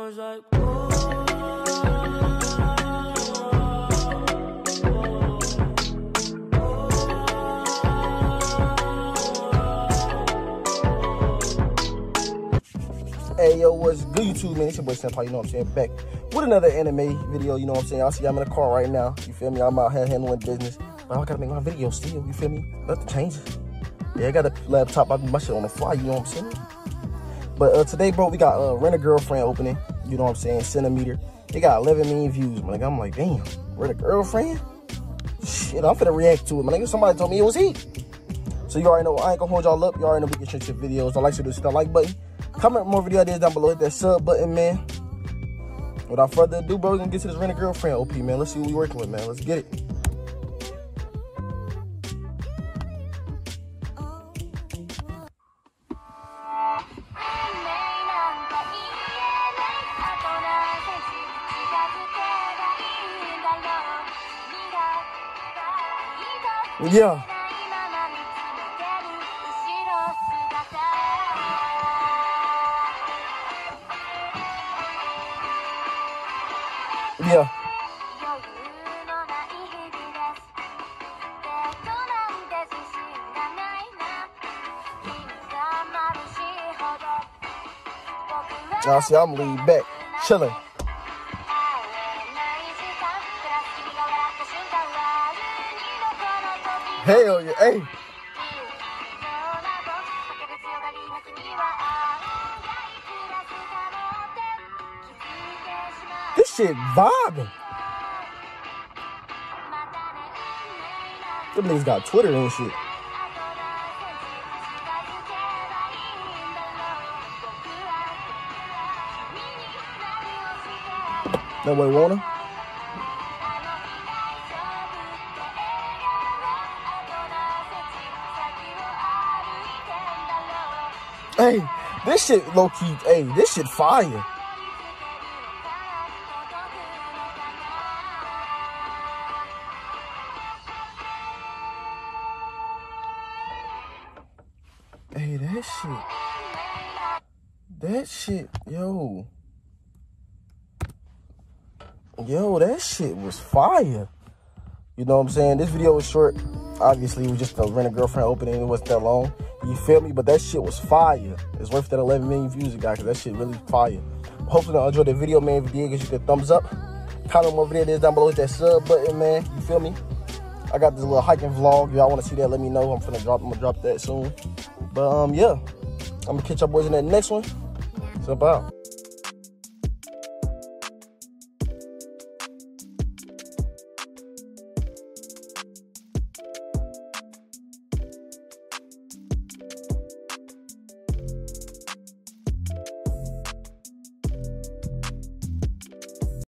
was like, hey, yo, what's good, YouTube, man? It's your boy Senpai, you know what I'm saying? Back with another anime video, you know what I'm saying? Y'all see I'm in the car right now, you feel me? I'm out here handling business, but I gotta make my video still, you feel me? Nothing changes. Yeah, I got a laptop, I do my shit on the fly, you know what I'm saying? But today, bro, we got Rent a Girlfriend opening, you know what I'm saying? Centimeter. It got 11 million views, man. I'm like, damn, Rent a Girlfriend? Shit, I'm finna react to it, man. Somebody told me it was heat. So you already know, I ain't gonna hold y'all up. You already know we get straight to videos. Don't like to do the like button. Comment more video ideas down below. Hit that sub button, man. Without further ado, bro, we're gonna get to this Rent a Girlfriend OP, man. Let's see what we working with, man. Let's get it. Yeah. Yeah. Y'all see, I'm laid back, chilling. Hell yeah, hey. This shit vibing. Them niggas got Twitter and shit. Nobody want him? Hey, this shit low key. Hey, this shit fire. Hey, that shit, yo, that shit was fire. You know what I'm saying? This video was short. Obviously, it was just a Rent a Girlfriend opening. It wasn't that long. You feel me? But that shit was fire. It's worth that 11 million views it got, because that shit really fire. Hopefully, you enjoyed the video, man. If you did, give you a thumbs up. Comment more videos down below with that sub button, man. You feel me? I got this little hiking vlog. If y'all want to see that, let me know. I'm gonna drop that soon. But yeah, I'm gonna catch y'all boys in that next one. Sup out.